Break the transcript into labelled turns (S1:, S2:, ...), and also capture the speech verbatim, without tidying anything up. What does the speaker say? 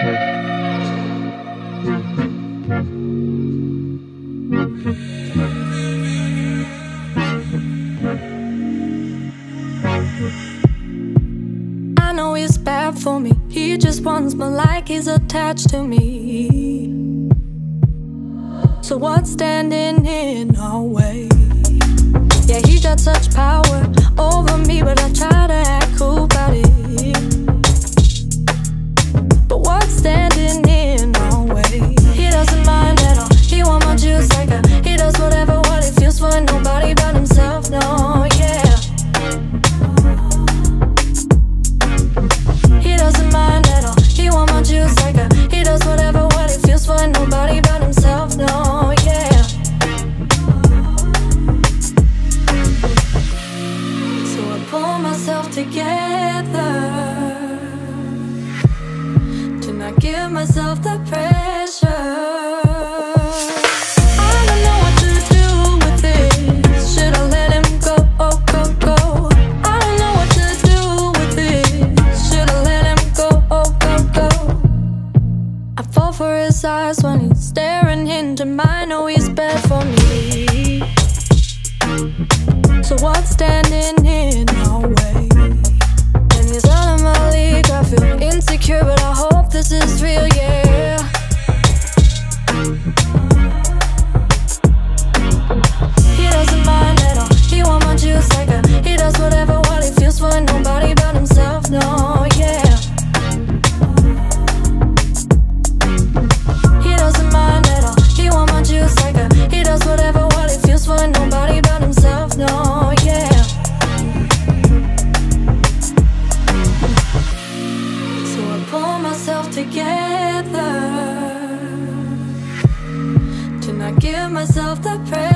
S1: I know he's bad for me. He just wants me like he's attached to me. So what's standing in our way? Yeah, he got such power over me, but I try to act cool about it. But what's standing in our way? He doesn't mind at all. He want my juice like a. He does whatever what he feels for nobody but himself. No, yeah. He doesn't mind at all. He want my juice like a. He does whatever what he feels for nobody but himself. No, yeah. So I pull myself together to not give myself the pressure. For his eyes when he's staring into mine. Know he's bad for me. So what's standing in our way? And he's out of my league. I feel insecure, but I hope this is real, yeah. He doesn't mind at all. He want my juice like a. He does whatever what he feels for nobody but himself. No, yeah. Whatever what he feels for nobody but himself. No, yeah. So I pull myself together to not give myself the pressure.